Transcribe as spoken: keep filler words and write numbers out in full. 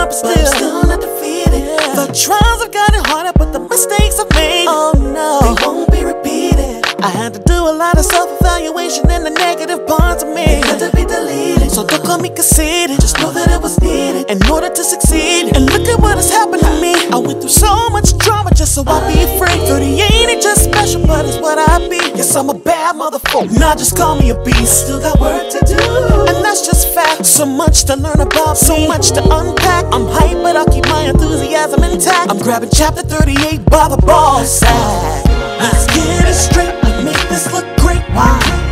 but still, but I'm still not defeated. Yeah. The trials have gotten harder, but the mistakes I've made, oh no, they won't be repeated. I had to do a lot of self-evaluation, and the negative parts of me had to be deleted. So don't call me conceited, just know that it was needed in order to succeed. And look at what has happened to me. I went through so much drama just so I'll be free. thirty-eight ain't just special, but it's what I be. Yes, I'm a bad motherfucker, now just call me a beast. Still got work to do, and that's just fact. So much to learn about, so much to unpack. I'm hyped, but I'll keep my enthusiasm intact. I'm grabbing chapter thirty-eight by the ball sack. Let's get it straight, I make this look great. Why?